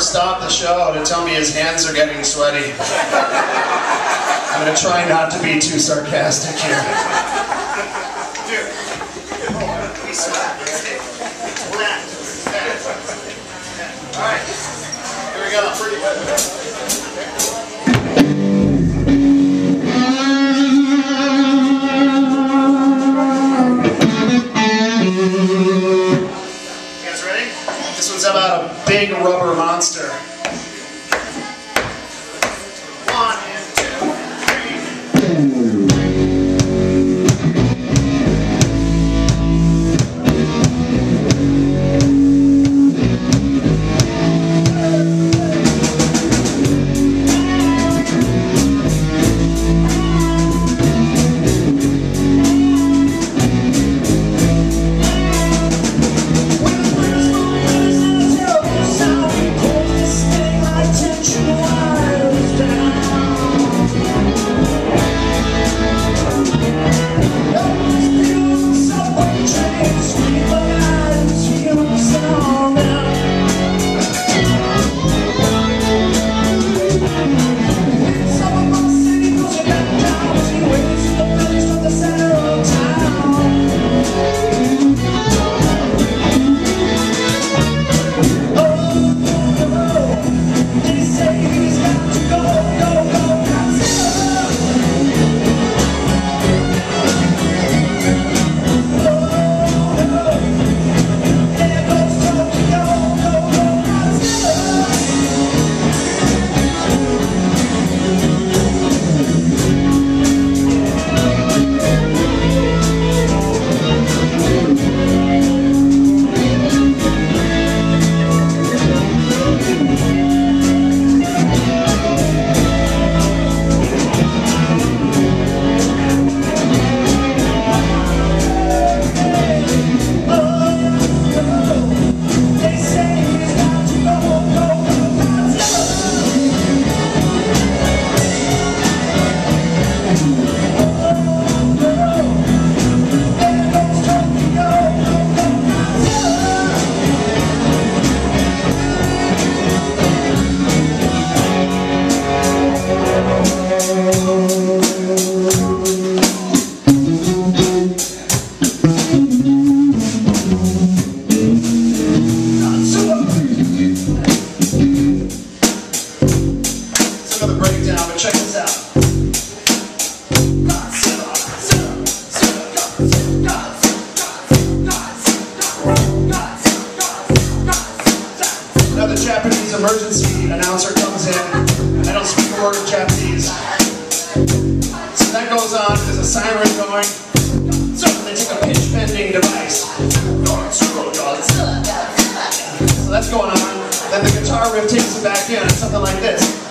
stop the show to tell me his hands are getting sweaty. I'm going to try not to be too sarcastic here. Alright, here we go. You guys ready? This one's about a big rubber monster. 1 and 2, 3. Check this out. Another Japanese emergency announcer comes in. I don't speak a word of Japanese. So that goes on, there's a siren going. So they take a pitch bending device. So that's going on. Then the guitar riff takes it back in, and something like this.